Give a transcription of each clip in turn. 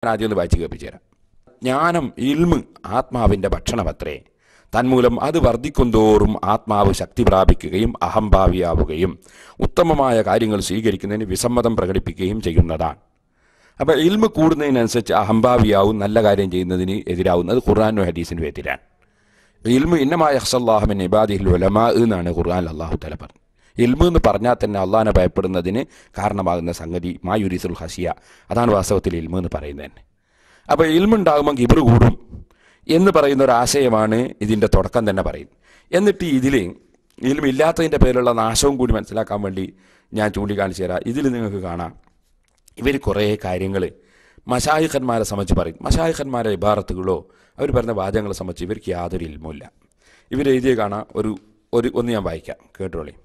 ആദ്യം ഒന്ന് വായിച്ച് കേൾപ്പിച്ചു തരാം. ജ്ഞാനം ഇൽമ് ആത്മാവിൻ്റെ ഭക്ഷണമത്രേ. തന്മൂലം അത് വർദ്ധിക്കുന്തോറും ആത്മാവ് ശക്തി പ്രാപിക്കുകയും അഹംഭാവിയാവുകയും ഉത്തമമായ കാര്യങ്ങൾ സ്വീകരിക്കുന്നതിന് വിസമ്മതം പ്രകടിപ്പിക്കുകയും ചെയ്യുന്നതാണ്. അപ്പോൾ ഇൽമ് കൂടുന്നതിനനുസരിച്ച് അഹംഭാവിയാവും, നല്ല കാര്യം ചെയ്യുന്നതിന് എതിരാവുന്നത് ഖുർആനും ഹദീസിനും എതിരാണ്. ഇൽമു ഇന്നമാ യഖ്ശല്ലാഹു മിൻ ഇബാദിഹിൽ ഉലമാ എന്നാണ് ഖുർആനിൽ അല്ലാഹു തആല പറഞ്ഞത്. ഇൽമു എന്ന് പറഞ്ഞാൽ തന്നെ അള്ളാഹിനെ ഭയപ്പെടുന്നതിന് കാരണമാകുന്ന സംഗതി മാ യുരീസുൽ ഖശിയ, അതാണ് വാസ്തവത്തിൽ ഇൽമു എന്ന് പറയുന്നത് തന്നെ. അപ്പോൾ ഇൽമുണ്ടാകുമ്പോൾ കിബ്ർ കൂടും എന്ന് പറയുന്ന ഒരു ആശയമാണ് ഇതിൻ്റെ തുടക്കം തന്നെ പറയുന്നത്. എന്നിട്ട് ഇതിൽ ഇൽമില്ലാത്തതിൻ്റെ പേരിലുള്ള നാശവും കൂടി മനസ്സിലാക്കാൻ വേണ്ടി ഞാൻ ചൂണ്ടിക്കാണിച്ചു തരാം. ഇതിൽ നിങ്ങൾക്ക് കാണാം, ഇവർ കുറേ കാര്യങ്ങൾ മശായിഖന്മാരെ സംബന്ധിച്ച് പറയും. മശായിഖന്മാരെ ഇബാറത്തുകളോ അവർ പറയുന്ന വാചകങ്ങളെ സംബന്ധിച്ച് ഇവർക്ക് യാതൊരു ഇൽമുമില്ല. ഇവരെഴുതിയ കാണാം, ഒന്ന് ഞാൻ വായിക്കാം, കേട്ടോളി.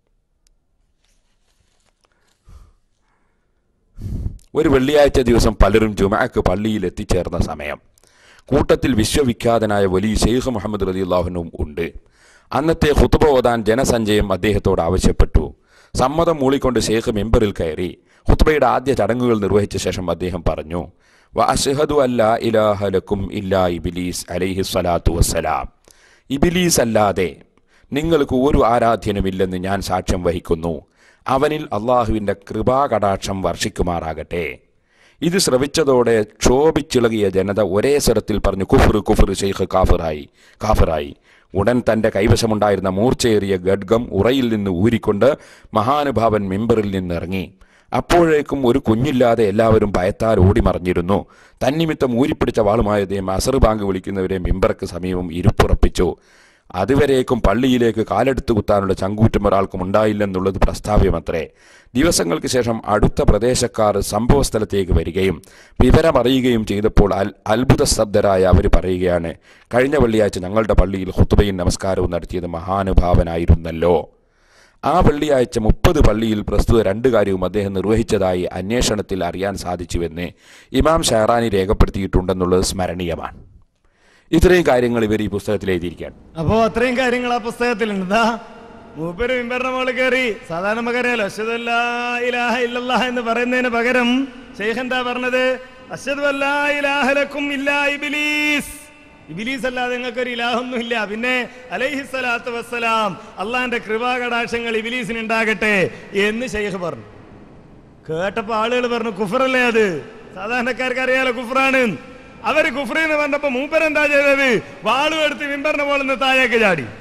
ഒരു വെള്ളിയാഴ്ച ദിവസം പലരും ജുമഅക്ക് പള്ളിയിൽ എത്തിച്ചേർന്ന സമയം കൂട്ടത്തിൽ വിശ്വവിഖ്യാതനായ വലിയ ഷെയ്ഖ് മുഹമ്മദ് റളിയല്ലാഹു അൻഹു ഉണ്ട്. അന്നത്തെ ഖുതുബ ഓതാൻ ജനസഞ്ചയം അദ്ദേഹത്തോട് ആവശ്യപ്പെട്ടു. സമ്മതം മൂളിക്കൊണ്ട് ഷെയ്ഖ് മിമ്പറിൽ കയറി ഖുതുബയുടെ ആദ്യ ചടങ്ങുകൾ നിർവഹിച്ച ശേഷം അദ്ദേഹം പറഞ്ഞു, വഅശ്ഹദു അല്ലാ ഇലാഹ ലക്കും ഇല്ലാ ഇബ്ലീസ് അലൈഹി സ്വലാത്തു വസ്സലാം. ഇബ്ലീസ് അല്ലാതെ നിങ്ങൾക്ക് ഒരു ആരാധ്യനുമില്ലെന്ന് ഞാൻ സാക്ഷ്യം വഹിക്കുന്നു. അവനിൽ അള്ളാഹുവിൻ്റെ കൃപാകടാക്ഷം വർഷിക്കുമാറാകട്ടെ. ഇത് ശ്രവിച്ചതോടെ ക്ഷോഭിച്ചിളകിയ ജനത ഒരേ സ്വരത്തിൽ പറഞ്ഞു, കുഫ്ർ കുഫ്ർ, ഷെയ്ഖ് കാഫിറായി. ഉടൻ തൻ്റെ കൈവശമുണ്ടായിരുന്ന മൂർച്ചയേറിയ ഖഡ്ഗം ഉറയിൽ നിന്ന് ഊരിക്കൊണ്ട് മഹാനുഭാവൻ മിമ്പറിൽ നിന്നിറങ്ങി. അപ്പോഴേക്കും ഒരു കുഞ്ഞില്ലാതെ എല്ലാവരും ഭയത്താൽ ഓടിമറിഞ്ഞിരുന്നു. തന്നിമിത്തം ഊരിപ്പിടിച്ച വാളുമായ അദ്ദേഹം അസർ ബാങ്ക് വിളിക്കുന്നവരെ മിമ്പർക്ക് സമീപം ഇരുപ്പുറപ്പിച്ചു. അതുവരേക്കും പള്ളിയിലേക്ക് കാലെടുത്തു കുത്താനുള്ള ചങ്കൂറ്റം ഒരാൾക്കും ഉണ്ടായില്ലെന്നുള്ളത് പ്രസ്താവ്യമത്രേ. ദിവസങ്ങൾക്ക് ശേഷം അടുത്ത പ്രദേശക്കാർ സംഭവസ്ഥലത്തേക്ക് വരികയും വിവരമറിയുകയും ചെയ്തപ്പോൾ അത്ഭുതസ്തബ്ധരായ അവർ പറയുകയാണ്, കഴിഞ്ഞ വെള്ളിയാഴ്ച ഞങ്ങളുടെ പള്ളിയിൽ ഖുതുബയും നമസ്കാരവും നടത്തിയത് മഹാനുഭാവനായിരുന്നല്ലോ. ആ വെള്ളിയാഴ്ച 30 പള്ളിയിൽ പ്രസ്തുത 2 കാര്യവും അദ്ദേഹം നിർവഹിച്ചതായി അന്വേഷണത്തിൽ അറിയാൻ സാധിച്ചുവെന്ന് ഇമാം ഷഹറാനി രേഖപ്പെടുത്തിയിട്ടുണ്ടെന്നുള്ളത് സ്മരണീയമാണ്. ഇത്രയും കാര്യങ്ങൾ ഇവർ ഈ പുസ്തകത്തിൽ എഴുതിയിരിക്കുകയാണ്. അപ്പോൾ അത്രയും കാര്യങ്ങൾ ആ പുസ്തകത്തിലുണ്ട്. മൂപ്പര് മിമ്പറിന്റെ മുകളിൽ കയറി, സാധാരണ നമുക്കറിയാലോ അശ്ഹദു അല്ലാ ഇലാഹ ഇല്ലല്ലാഹ് എന്ന് പറയുന്നതിന് പകരം ശൈഖ് എന്താ പറഞ്ഞത്? അശ്ഹദു അല്ലാ ഇലാഹ ലക്കും ഇല്ലാ ഇബ്ലീസ്. ഇബ്ലീസ് അല്ലാതെ നിങ്ങൾക്കൊരു ഇലാഹൊന്നും ഇല്ല. പിന്നെ അലൈഹി സ്വലാത്തു വസ്സലാം, അള്ളാന്റെ കൃപാകടാക്ഷങ്ങൾ ഇബ്ലീസിന് ഉണ്ടാകട്ടെ എന്ന് ശൈഖ് പറഞ്ഞു. കേട്ടപ്പോ ആളുകൾ പറഞ്ഞു, കുഫറല്ലേ അത്? സാധാരണക്കാർക്ക് അറിയാലോ കുഫറാണ്. അവര് കുഫ്രി എന്ന് പറഞ്ഞപ്പോ മൂപ്പരെന്താ ചെയ്തത്? വാളും എടുത്ത് മിമ്പറിന്റെ മുകളിൽ നിന്ന് താഴേക്ക്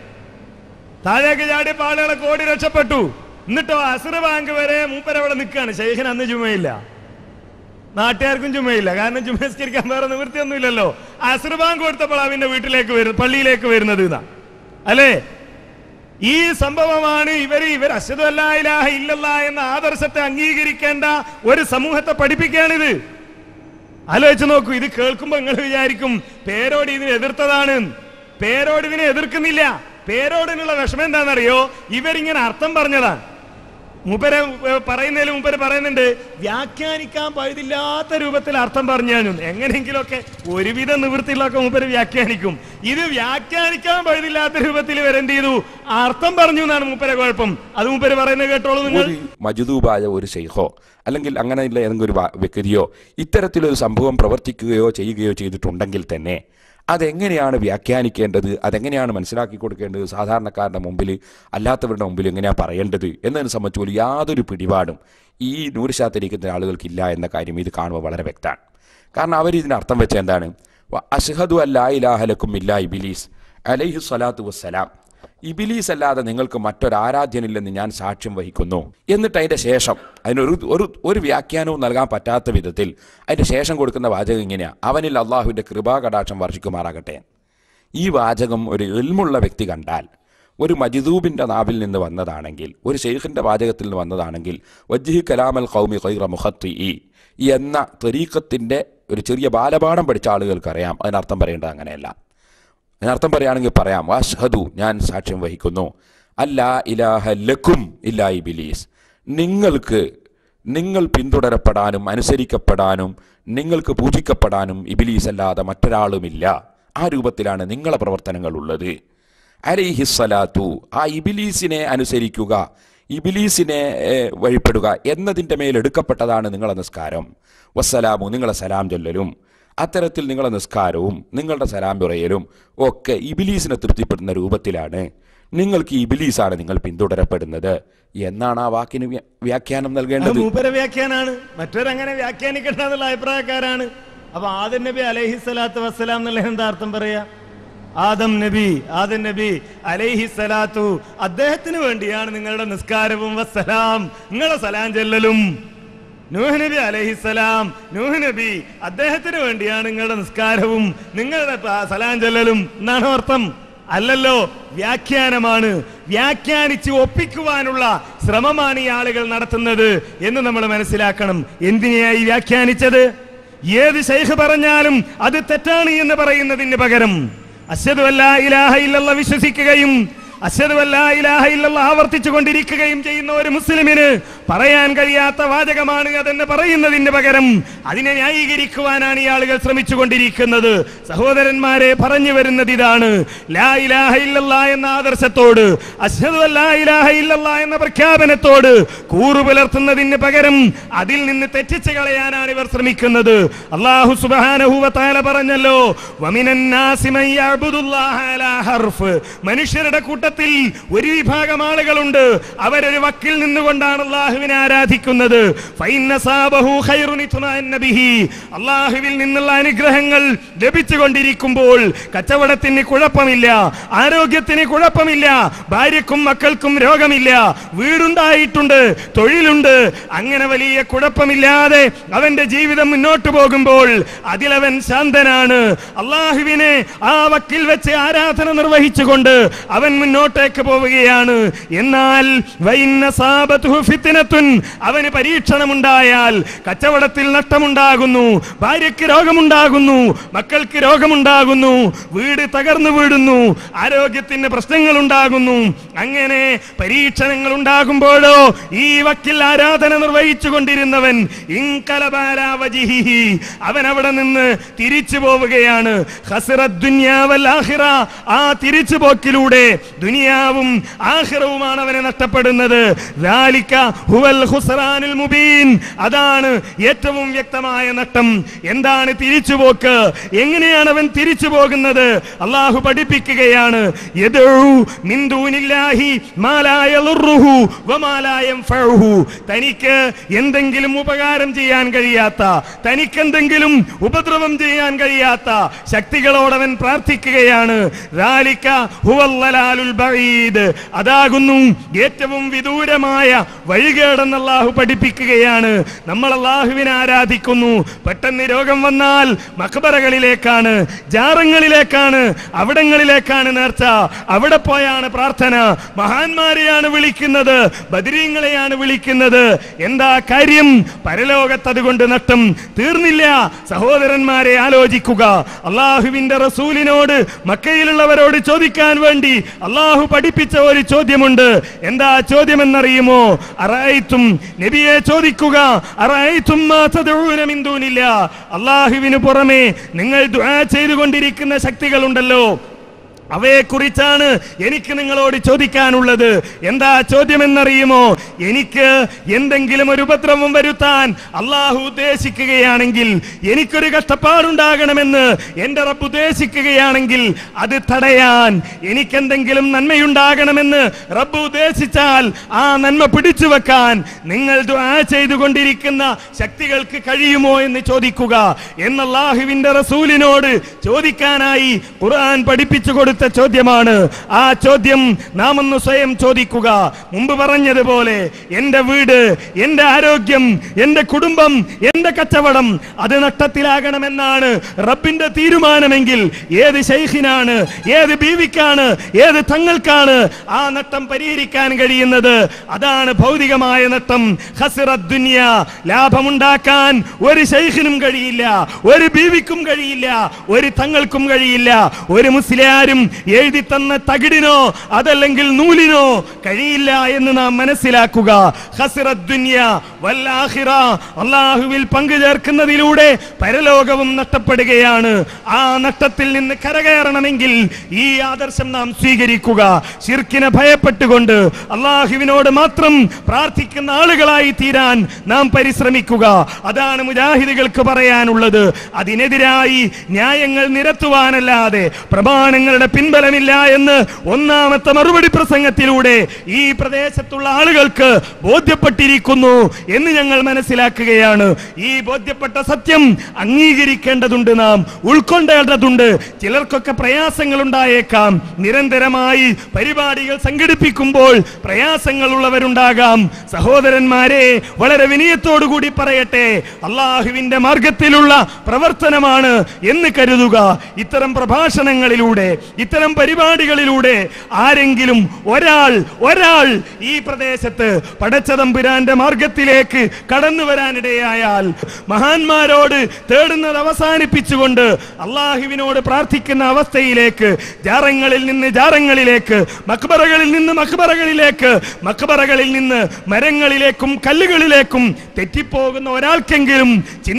ചാടിയപ്പോ ആളുകളൊക്കെ ഓടി രക്ഷപ്പെട്ടു. എന്നിട്ടോ അസ്ർ ബാങ്ക് വരെ മൂപ്പരവിടെ നിൽക്കുകയാണ്. ശൈഖിന് അന്ന് ജുമയില്ല, നാട്ടുകാർക്കും ജുമയില്ല. കാരണം ജുമസ്കരിക്കാൻ വേറെ നിവൃത്തിയൊന്നുമില്ലല്ലോ. അസ്ർ ബാങ്ക് കൊടുത്തപ്പോൾ അവന്റെ പള്ളിയിലേക്ക് വരുന്നത് അല്ലേ? ഈ സംഭവമാണ് ഇവർ അശ്ഹദു അല്ലാ ഇലാഹ ഇല്ലല്ലാഹ് എന്ന ആദർശത്തെ അംഗീകരിക്കേണ്ട ഒരു സമൂഹത്തെ പഠിപ്പിക്കുകയാണിത്. ആലോചിച്ച് നോക്കൂ. ഇത് കേൾക്കുമ്പോ നിങ്ങൾ വിചാരിക്കും പേരോട് ഇതിനെ എതിർത്തതാണ്. പേരോട് ഇതിനെ എതിർക്കുന്നില്ല. പേരോടിനുള്ള വിഷമം എന്താണെന്നറിയോ? ഇവരിങ്ങനെ അർത്ഥം പറഞ്ഞതാണ്. മൂപ്പര് പറയുന്നതിൽ മൂപ്പര് പറയുന്നുണ്ട്, വ്യാഖ്യാനിക്കാൻ പഴുതില്ലാത്ത രൂപത്തിൽ അർത്ഥം പറഞ്ഞു. എങ്ങനെയെങ്കിലുമൊക്കെ ഒരുവിധ നിവൃത്തിയിലൊക്കെ മൂപ്പര് വ്യാഖ്യാനിക്കും. ഇത് വ്യാഖ്യാനിക്കാൻ പഴുതില്ലാത്ത രൂപത്തിൽ ഇവരെന്ത് ചെയ്തു? അർത്ഥം പറഞ്ഞു എന്നാണ് മൂപ്പരെ കുഴപ്പം. അത് മൂപ്പര് പറയുന്നത് കേട്ടോളൂ നിങ്ങൾ. മജ്ദൂബായ ഒരു ശൈഖോ അല്ലെങ്കിൽ അങ്ങനെയുള്ള ഏതെങ്കിലും ഒരു വ്യക്തിയോ ഇത്തരത്തിലൊരു സംഭവം പ്രവർത്തിക്കുകയോ ചെയ്യുകയോ ചെയ്തിട്ടുണ്ടെങ്കിൽ തന്നെ അതെങ്ങനെയാണ് വ്യാഖ്യാനിക്കേണ്ടത്, അതെങ്ങനെയാണ് മനസ്സിലാക്കി കൊടുക്കേണ്ടത്, സാധാരണക്കാരുടെ മുമ്പിൽ അല്ലാത്തവരുടെ മുമ്പിൽ എങ്ങനെയാണ് പറയേണ്ടത് എന്നതിനെ സംബന്ധിച്ച് പോലും യാതൊരു പിടിപാടും ഈ നൂറുശാത്തിരിക്കുന്ന ആളുകൾക്കില്ല എന്ന കാര്യം ഇത് കാണുമ്പോൾ വളരെ വ്യക്തമാണ്. കാരണം അവരിതിന് അർത്ഥം വെച്ച എന്താണ്? അശ്ഹദു അല്ലാ ഇലാഹ ലക്കും ഇല്ലാ ഇബ്ലീസ് അലൈഹി സ്വലാത്തു വസ്സലാം. ഇബ്ലീസ് അല്ലാതെ നിങ്ങൾക്ക് മറ്റൊരാരാധ്യനില്ലെന്ന് ഞാൻ സാക്ഷ്യം വഹിക്കുന്നു. എന്നിട്ട് അതിൻ്റെ ശേഷം അതിനൊരു വ്യാഖ്യാനവും നൽകാൻ പറ്റാത്ത വിധത്തിൽ അതിൻ്റെ ശേഷം കൊടുക്കുന്ന വാചകം ഇങ്ങനെയാണ്, അവനിൽ അള്ളാഹുവിൻ്റെ കൃപാകടാക്ഷം വർഷിക്കുമാറാകട്ടെ. ഈ വാചകം ഒരു ഇൽമുള്ള വ്യക്തി കണ്ടാൽ, ഒരു മജ്ദൂബിൻ്റെ നാവിൽ നിന്ന് വന്നതാണെങ്കിൽ, ഒരു ശൈഖിൻ്റെ വാചകത്തിൽ നിന്ന് വന്നതാണെങ്കിൽ, വജ്ഹി കലാമൽ ഖൗമി ഖൈറ മുഖത്തി എന്ന ത്വരീഖത്തിൻ്റെ ഒരു ചെറിയ ബാലപാഠം പഠിച്ച ആളുകൾക്കറിയാം അതിനർത്ഥം പറയേണ്ടത് അങ്ങനെയല്ല. അതിനർത്ഥം പറയുകയാണെങ്കിൽ പറയാം, വഅശ്ഹദു, ഞാൻ സാക്ഷ്യം വഹിക്കുന്നു, അല്ലാ ഇലാഹ ലക്കും ഇല്ലാ ഇബ്ലീസ്, നിങ്ങൾ പിന്തുടരപ്പെടാനും അനുസരിക്കപ്പെടാനും നിങ്ങൾക്ക് പൂജിക്കപ്പെടാനും ഇബ്ലീസ് അല്ലാതെ മറ്റൊരാളുമില്ല. ആ രൂപത്തിലാണ് നിങ്ങളെ പ്രവർത്തനങ്ങൾ ഉള്ളത്. അലൈഹിസ്സലാത്തു, ആ ഇബ്ലീസിനെ അനുസരിക്കുക, ഇബ്ലീസിനെ വഴിപ്പെടുക എന്നതിൻ്റെ മേലെടുക്കപ്പെട്ടതാണ് നിങ്ങളെ നിസ്കാരം. വസ്സലാമു നിങ്ങളെ സലാം ചൊല്ലലും അത്തരത്തിൽ നിങ്ങളുടെ നിസ്കാരവും നിങ്ങളുടെ സലാം പറയലും ഒക്കെ ഇബിലീസിനെ തൃപ്തിപ്പെടുന്ന രൂപത്തിലാണ്, നിങ്ങൾക്ക് ഇബിലീസാണ് നിങ്ങൾ പിന്തുടരപ്പെടുന്നത് എന്നാണ് ആ വാക്കിന് വ്യാഖ്യാനം നൽകേണ്ടത്. വ്യാഖ്യാനാണ്, മറ്റൊരങ്ങനെ വ്യാഖ്യാനിക്കേണ്ടെന്നുള്ള അഭിപ്രായക്കാരാണ്. അപ്പൊ ആദം നബി അലൈഹിസ്സലാത്തു വസ്സലാം എന്നുള്ള എന്താ അർത്ഥം പറയാ? ആദം നബി അലൈഹിസ്സലാത്തു, അദ്ദേഹത്തിന് വേണ്ടിയാണ് നിങ്ങളുടെ നിസ്കാരവും വസ്സലാം, നിങ്ങളുടെ സലാം ചെല്ലലും. നൂഹ് നബി അലൈഹിസ്സലാം, നൂഹ് നബി അദ്ദേഹത്തിന് വേണ്ടിയാണ് നിങ്ങളുടെ നിസ്കാരവും നിങ്ങളുടെ സലാം ചെല്ലലും എന്നാണ് അർത്ഥം. അല്ലല്ലോ, വ്യാഖ്യാനമാണ്. വ്യാഖ്യാനിച്ച് ഒപ്പിക്കുവാനുള്ള ശ്രമമാണ് ഈ ആളുകൾ നടത്തുന്നത് എന്ന് നമ്മൾ മനസ്സിലാക്കണം. എന്തിനെയായി വ്യാഖ്യാനിച്ചത്? ഏത് ശൈഖ് പറഞ്ഞാലും അത് തെറ്റാണ് എന്ന് പറയുന്നതിന് പകരം അശ്ഹദു അല്ലാ ഇലാഹ ഇല്ലല്ലാഹ് വിശ്വസിക്കുകയും അശ്ഹദു അല്ലാ ഇലാഹ ഇല്ലല്ലാഹ് ആവർത്തിച്ചു കൊണ്ടിരിക്കുകയും ചെയ്യുന്ന ഒരു മുസ്ലിമിന് പറയാൻ കഴിയാത്ത വാചകമാണ് അതെന്ന് പറയുന്നതിന് പകരം അതിനെ ന്യായീകരിക്കുവാനാണ് ഈ ആളുകൾ ശ്രമിച്ചു കൊണ്ടിരിക്കുന്നത്. സഹോദരന്മാരെ, പറഞ്ഞു വരുന്നത് ഇതാണ്: ലാ ഇലാഹ ഇല്ലല്ലാഹ് എന്ന ആദർശത്തോട്, അശ്ഹദു അല്ലാ ഇലാഹ ഇല്ലല്ലാഹ് എന്ന പ്രഖ്യാപനത്തോട് കൂറു പുലർത്തുന്നതിന് പകരം അതിൽ നിന്ന് തെറ്റിച്ച് കളയാനാണ് ഇവർ ശ്രമിക്കുന്നത്. അല്ലാഹു സുബ്ഹാനഹു വ തആല പറഞ്ഞല്ലോ, വമിനൻ നാസി മൻ യഅ്ബുദുല്ലാഹ അലാ ഹർഫ്, മനുഷ്യരുടെ കൂട്ടത്തിൽ ഒരു വിഭാഗം ആളുകളുണ്ട്, അവരൊരു വക്കിൽ നിന്നുകൊണ്ടാണ് അല്ലാഹുവിനെ ആരാധിക്കുന്നത്. അല്ലാഹുവിൽ നിന്നുള്ള അനുഗ്രഹങ്ങൾ ലഭിച്ചുകൊണ്ടിരിക്കുമ്പോൾ കച്ചവടത്തിന് കുഴപ്പമില്ല, ആരോഗ്യത്തിന് കുഴപ്പമില്ല, ഭാര്യക്കും മക്കൾക്കും രോഗമില്ല, വീടുണ്ടായിട്ടുണ്ട്, തൊഴിലുണ്ട്, അങ്ങനെ വലിയ കുഴപ്പമില്ലാതെ അവന്റെ ജീവിതം മുന്നോട്ട് പോകുമ്പോൾ അതിലവൻ ശാന്തനാണ്. അല്ലാഹുവിനെ ആ വക്കിൽ വെച്ച് ആരാധന നിർവഹിച്ചുകൊണ്ട് അവൻ മുന്നോട്ടേക്ക് പോവുകയാണ്. എന്നാൽ അവന് പരീക്ഷണമുണ്ടായാൽ കച്ചവടത്തിൽ നഷ്ടമുണ്ടാകുന്നു, ഭാര്യയ്ക്ക് രോഗമുണ്ടാകുന്നു, മക്കൾക്ക് രോഗമുണ്ടാകുന്നു, വീട് തകർന്നു വീടുന്നു, ആരോഗ്യത്തിന് പ്രശ്നങ്ങൾ ഉണ്ടാകുന്നു. അങ്ങനെ പരീക്ഷണങ്ങൾ ഉണ്ടാകുമ്പോഴോ ഈ വക്കിൽ ആരാധന നിർവഹിച്ചു കൊണ്ടിരുന്നവൻ അവൻ അവിടെ നിന്ന് തിരിച്ചു പോവുകയാണ്. ആ തിരിച്ചുപോക്കിലൂടെ ദുനിയാവും ആഖിറവുമാണ് അവനെ നഷ്ടപ്പെടുന്നത്. അതാണ് ഏറ്റവും വ്യക്തമായ നഷ്ടം. എന്താണ് തിരിച്ചുപോക്ക്? എങ്ങനെയാണ് അവൻ തിരിച്ചു പോകുന്നത്? അല്ലാഹു പഠിപ്പിക്കുകയാണ്. തനിക്ക് എന്തെങ്കിലും ഉപകാരം ചെയ്യാൻ കഴിയാത്ത, തനിക്കെന്തെങ്കിലും ഉപദ്രവം ചെയ്യാൻ കഴിയാത്ത ശക്തികളോടവൻ പ്രാർത്ഥിക്കുകയാണ്. അതാകുന്നു ഏറ്റവും വിദൂരമായ വഴികേടെന്ന് അല്ലാഹു പഠിപ്പിക്കുകയാണ്. നമ്മൾ അല്ലാഹുവിനെ ആരാധിക്കുന്നു, പെട്ടെന്ന് രോഗം വന്നാൽ മഖബറകളിലേക്കാണ്, ജാറങ്ങളിലേക്കാണ്, അവിടങ്ങളിലേക്കാണ് നേർച്ച, അവിടെ പോയാണ് പ്രാർത്ഥന, മഹാന്മാരെയാണ് വിളിക്കുന്നത്, ബദരീങ്ങളെയാണ് വിളിക്കുന്നത്. എന്താ കാര്യം? പരലോകത്ത് അതുകൊണ്ട് നഷ്ടം തീർന്നില്ല. സഹോദരന്മാരെ, ആലോചിക്കുക. അല്ലാഹുവിന്റെ റസൂലിനോട്, മക്കയിലുള്ളവരോട് ചോദിക്കാൻ വേണ്ടി അല്ലാഹു പഠിപ്പിച്ച ഒരു ചോദ്യമുണ്ട്. എന്താ ചോദ്യം എന്നറിയുമോ? അറഅയ്തും, നബിയെ ചോദിക്കുക, അറഅയ്തും മാ തദഊന മിൻ ദൂനില്ലാ, അല്ലാഹുവിനു പുറമെ നിങ്ങൾ ദുആ ചെയ്തുകൊണ്ടിരിക്കുന്ന ശക്തികളുണ്ടല്ലോ, അവയെക്കുറിച്ചാണ് എനിക്ക് നിങ്ങളോട് ചോദിക്കാനുള്ളത്. എന്താ ചോദ്യമെന്നറിയുമോ? എനിക്ക് എന്തെങ്കിലും ഒരു ഉപദ്രവം വരുത്താൻ അല്ലാഹു ഉദ്ദേശിക്കുകയാണെങ്കിൽ, എനിക്കൊരു കഷ്ടപ്പാടുണ്ടാകണമെന്ന് എൻ്റെ റബ്ബ് ഉദ്ദേശിക്കുകയാണെങ്കിൽ അത് തടയാൻ, എനിക്കെന്തെങ്കിലും നന്മയുണ്ടാകണമെന്ന് റബ്ബ് ഉദ്ദേശിച്ചാൽ ആ നന്മ പിടിച്ചു വെക്കാൻ നിങ്ങൾ ദുആ ചെയ്തുകൊണ്ടിരിക്കുന്ന ശക്തികൾക്ക് കഴിയുമോ എന്ന് ചോദിക്കുക എന്ന് അല്ലാഹുവിന്റെ റസൂലിനോട് ചോദിക്കാനായി ഖുർആൻ പഠിപ്പിച്ചു കൊടുത്ത ചോദ്യമാണ്. ആ ചോദ്യം നാം ഒന്ന് സ്വയം ചോദിക്കുക. മുമ്പ് പറഞ്ഞതുപോലെ എന്റെ വീട്, എന്റെ ആരോഗ്യം, എന്റെ കുടുംബം, എന്റെ കച്ചവടം അത് നഷ്ടത്തിലാകണമെന്നാണ് റബ്ബിന്റെ തീരുമാനമെങ്കിൽ ഏത് ശൈഖിനാണ്, ഏത് ബീവിക്കാണ്, ഏത് തങ്ങൾക്കാണ് ആ നഷ്ടം പരിഹരിക്കാൻ കഴിയുന്നത്? അതാണ് ഭൗതികമായ നഷ്ടം. ഖസ്റദ് ദുനിയ, ലാഭമുണ്ടാക്കാൻ ഒരു ശൈഖിനും കഴിയില്ല, ഒരു ബീവിക്കും കഴിയില്ല, ഒരു തങ്ങൾക്കും കഴിയില്ല, ഒരു മുസ്ലിയാരും എഴുതി തന്ന തകിടിനോ അതല്ലെങ്കിൽ നൂലിനോ കഴിയില്ല എന്ന് നാം മനസ്സിലാക്കുക. ഖസ്റദ് ദുനിയ വൽ ആഖിറ, അല്ലാഹുവിൽ പങ്കു ചേർക്കുന്നതിലൂടെ പരലോകവും നഷ്ടപ്പെടുകയാണ്. ആ നഷ്ടത്തിൽ നിന്ന് കരകയറണമെങ്കിൽ ഈ ആദർശം നാം സ്വീകരിക്കുക. ശിർക്കിനെ ഭയപ്പെട്ടുകൊണ്ട് അല്ലാഹുവിനോട് മാത്രം പ്രാർത്ഥിക്കുന്ന ആളുകളായി തീരാൻ നാം പരിശ്രമിക്കുക. അതാണ് മുജാഹിദുകൾക്ക് പറയാനുള്ളത്. അതിനെതിരായി ന്യായങ്ങൾ നിരത്തുവാനല്ലാതെ പ്രമാണങ്ങളുടെ പിൻബലമില്ല എന്ന് ഒന്നാമത്തെ മറുപടി പ്രസംഗത്തിലൂടെ ഈ പ്രദേശത്തുള്ള ആളുകൾക്ക് ബോധ്യപ്പെട്ടിരിക്കുന്നു എന്ന് ഞങ്ങൾ മനസ്സിലാക്കുകയാണ്. ഈ ബോധ്യപ്പെട്ട സത്യം അംഗീകരിക്കേണ്ടതുണ്ട്, നാം ഉൾക്കൊണ്ടേണ്ടതുണ്ട്. ചിലർക്കൊക്കെ പ്രയാസങ്ങൾ ഉണ്ടായേക്കാം. നിരന്തരമായി പരിപാടികൾ സംഘടിപ്പിക്കുമ്പോൾ പ്രയാസങ്ങൾ ഉള്ളവരുണ്ടാകാം. സഹോദരന്മാരെ, വളരെ വിനയത്തോടുകൂടി പറയട്ടെ, അള്ളാഹുവിന്റെ മാർഗത്തിലുള്ള പ്രവർത്തനമാണ് എന്ന് കരുതുക. ഇത്തരം പ്രഭാഷണങ്ങളിലൂടെ, ഇത്തരം പരിപാടികളിലൂടെ ആരെങ്കിലും ഒരാൾ ഈ പ്രദേശത്ത് പടച്ചതമ്പുരാന്റെ മാർഗത്തിലേക്ക് കടന്നു വരാനിടയായാൽ മഹാന്മാരോട് തേടുന്നത് അവസാനിപ്പിച്ചുകൊണ്ട് അള്ളാഹുവിനോട് പ്രാർത്ഥിക്കുന്ന അവസ്ഥയിലേക്ക്, ജാറങ്ങളിൽ നിന്ന് ജാറങ്ങളിലേക്ക്, മക്ബറകളിൽ നിന്ന് മക്ബറകളിലേക്ക്, മക്ബറകളിൽ നിന്ന് മരങ്ങളിലേക്കും കല്ലുകളിലേക്കും തെറ്റിപ്പോകുന്ന ഒരാൾക്കെങ്കിലും